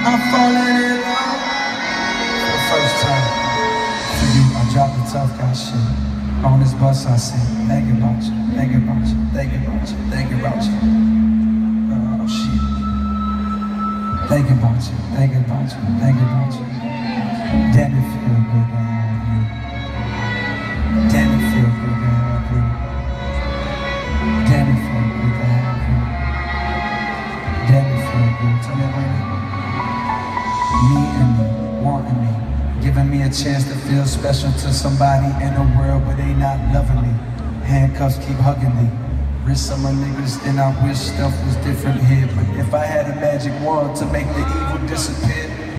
I'm falling in love for the first time. For you, I dropped the tough guy shit. On this bus I sing, thinking about you, thinking about you, thinking about you, thinking about you. Oh shit. Thinking about you, thinking about you, thinking about you. Damn, it feel good to have you. Damn, it feel good to have you. Damn, it feel good to have you. Damn, it feel good. Tell me about it. Needing me, wanting me, giving me a chance to feel special to somebody in a world where they not loving me. Handcuffs keep hugging me. Wrist on my niggas, and I wish stuff was different here. But if I had a magic wand to make the evil disappear,